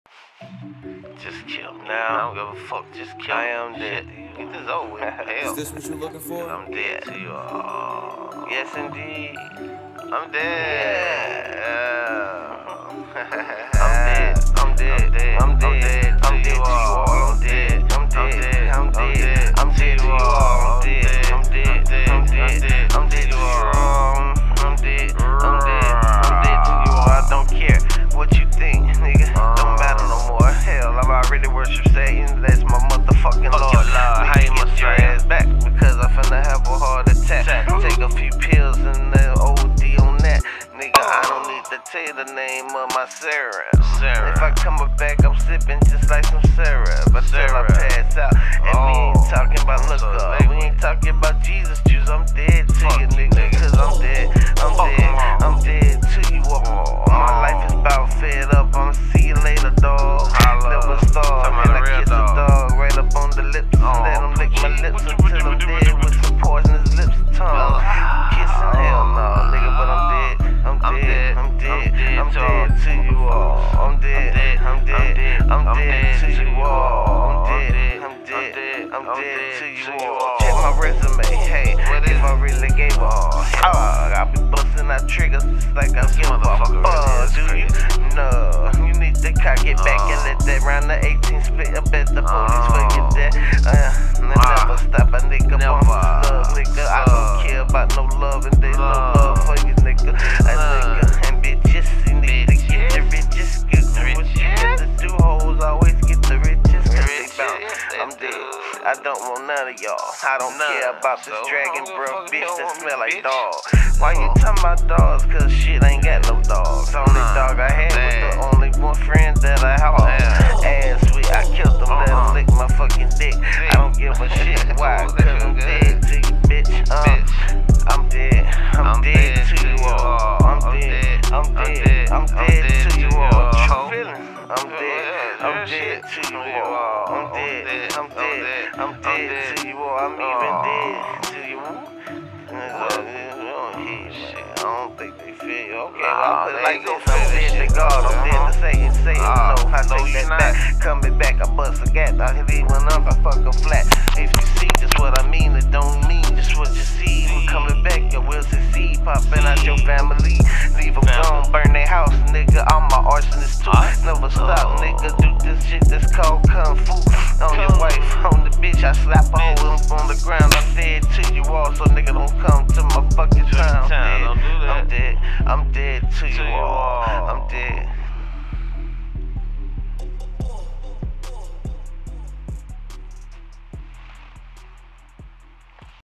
Just kill me. Now, I don't give a fuck. Just kill me. I am dead. Get this over with. Hell. Is this what you looking for? I'm dead to you. Yes, indeed. I'm dead. Yeah. I'm dead. I'm dead. I'm dead. I'm dead to you all. I'm dead. I'm dead. I'm dead. I'm dead to you all. I'm dead. I'm dead. I'm dead. I'm dead to you all. I'm dead. I'm dead. I'm dead to you all. I don't care what you think, nigga. Don't matter no more. Hell, I've already worship Satan. That's my motherfucking Lord. Nigga, get your ass back because I'm finna have a heart attack. Take a few pills and then OD on that. Nigga, I don't need to tell you the name of my syrup. If I come back, I'm sipping just like some syrup. Until I pass out. And we ain't talking about liquor. We ain't talking about Jesus juice. I'm dead to you, nigga. Cause I'm dead. I'm dead. I'm dead to you all. My life is about fed up. I'ma see you later, dog. Never starve. And I kiss the dog right up on the lips. And let him lick my lips until I'm dead with some poisonous lips tongue. Kissing hell no, nigga, but I'm dead. I'm dead. I'm dead. I'm dead to you all. I'm dead. I'm dead. I'm dead to you all. I'm dead. I'm dead. I'm dead to you all. Check my resume. Hey, if I really gave all, I'll be busting out triggers just like I give a fuck. Do you? No, you need to cock it back and let that round the 18 split. I bet the police forget that. Never stop a nigga from love, nigga. I don't care about no love and there's no love for you, nigga. And bitches, you need to get the richest. Get the what you got to do, hoes always get the richest. Cause they bounce. I'm dead. I don't want none of y'all. I don't care about this dragon breath bitch that smell like dog. Why you talking about dogs? Cause shit ain't got no dogs. Only dog I had was the only one friend that I had. Ass sweet, I killed them, let them lick my fucking dick. I don't give a shit. Why? Cause I'm dead to you, bitch. I'm dead. I'm dead to you all. I'm dead. I'm dead. I'm dead to you all. What you feeling? I'm dead. I'm dead to you all. I'm dead. I'm dead. I'm dead to you all. I'm even dead to you. I don't think they feel you. Okay, well, I put it like this. I'm dead to God. I'm dead to Satan. Satan, no. I take that back. Coming back, I bust a gat. I hit it one up, I fuck a flat. If you see just what I mean, it don't mean just what you see. I'm coming back, you will succeed. Popping out your family. Leave them gone, burn their house, nigga. I'm my arsonist too. Never stop.